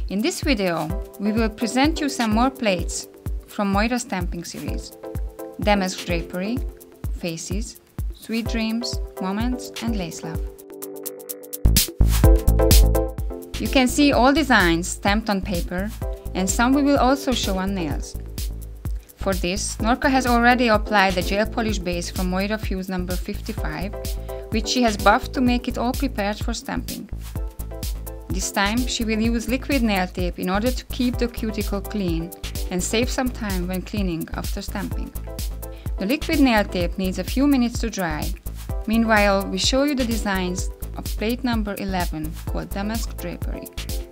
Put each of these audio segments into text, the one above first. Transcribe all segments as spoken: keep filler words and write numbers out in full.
In this video, we will present you some more plates from Moira Stamping Series: Damask Drapery, Faces, Sweet Dreams, Moments and Lace Love. You can see all designs stamped on paper, and some we will also show on nails. For this, Norka has already applied the gel polish base from Moira Fuse number fifty-five, which she has buffed to make it all prepared for stamping. This time she will use liquid nail tape in order to keep the cuticle clean and save some time when cleaning after stamping. The liquid nail tape needs a few minutes to dry. Meanwhile, we show you the designs of plate number eleven, called Damask Drapery.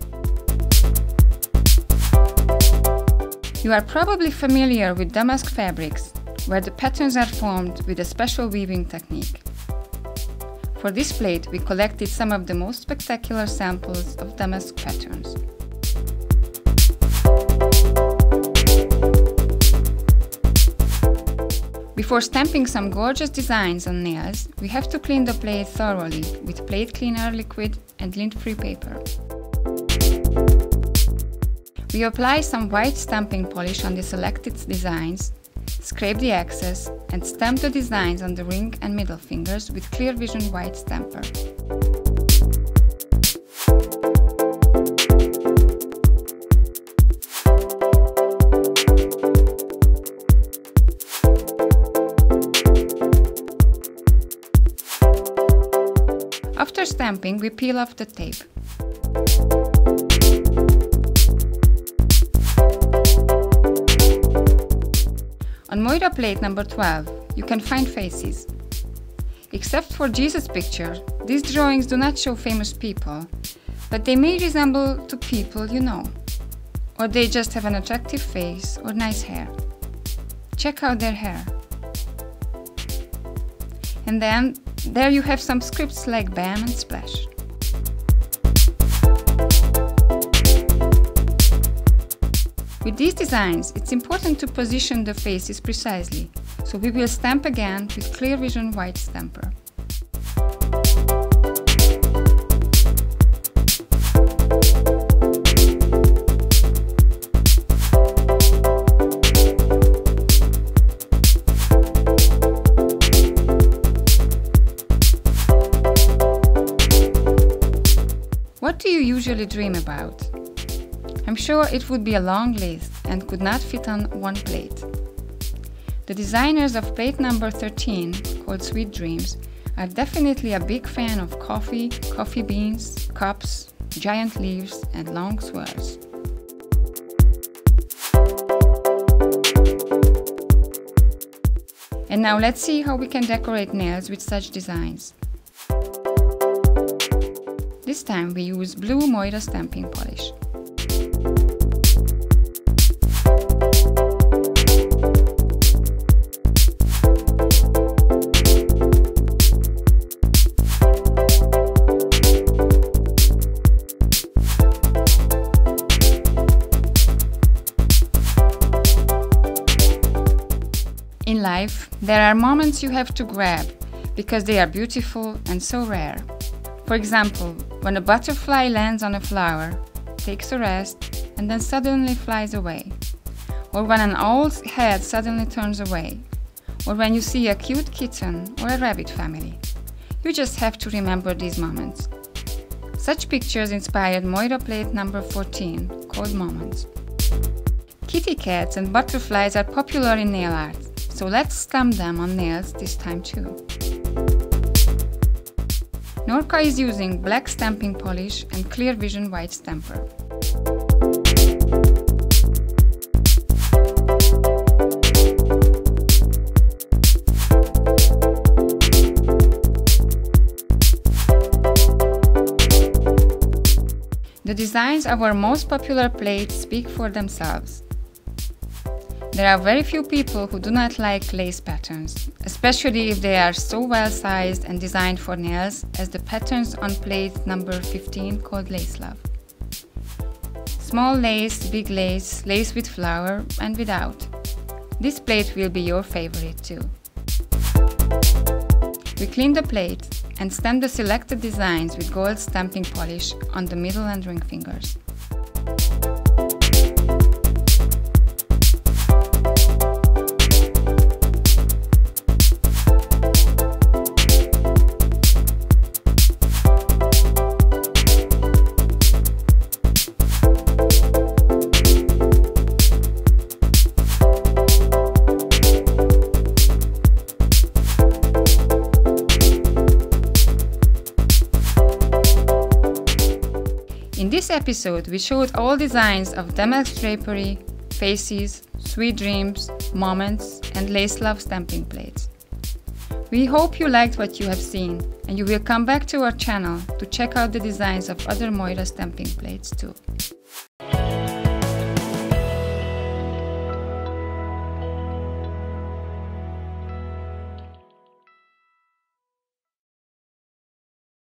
You are probably familiar with damask fabrics, where the patterns are formed with a special weaving technique. For this plate, we collected some of the most spectacular samples of damask patterns. Before stamping some gorgeous designs on nails, we have to clean the plate thoroughly with plate cleaner liquid and lint-free paper. We apply some white stamping polish on the selected designs, scrape the excess, and stamp the designs on the ring and middle fingers with Clear Vision white stamper. After stamping, we peel off the tape. On Moira plate number twelve, you can find faces. Except for Jesus' picture, these drawings do not show famous people, but they may resemble to people you know, or they just have an attractive face or nice hair. Check out their hair. And then, there you have some scripts like Bam and Splash. With these designs, it's important to position the faces precisely, so we will stamp again with Clear Vision white stamper. What do you usually dream about? I'm sure it would be a long list and could not fit on one plate. The designers of plate number thirteen, called Sweet Dreams, are definitely a big fan of coffee, coffee beans, cups, giant leaves and long swirls. And now let's see how we can decorate nails with such designs. This time we use blue Moira stamping polish. In life, there are moments you have to grab because they are beautiful and so rare. For example, when a butterfly lands on a flower, takes a rest, and then suddenly flies away. Or when an owl's head suddenly turns away. Or when you see a cute kitten or a rabbit family. You just have to remember these moments. Such pictures inspired Moira plate number fourteen, called Moments. Kitty cats and butterflies are popular in nail art, so let's stamp them on nails this time too. Norka is using black stamping polish and Clear Vision white stamper. The designs of our most popular plates speak for themselves. There are very few people who do not like lace patterns, especially if they are so well sized and designed for nails as the patterns on plate number fifteen, called Lace Love. Small lace, big lace, lace with flower and without. This plate will be your favorite too. We clean the plate and stamp the selected designs with gold stamping polish on the middle and ring fingers. In this episode, we showed all designs of damask drapery, faces, sweet dreams, moments, and lace love stamping plates. We hope you liked what you have seen, and you will come back to our channel to check out the designs of other Moira stamping plates too.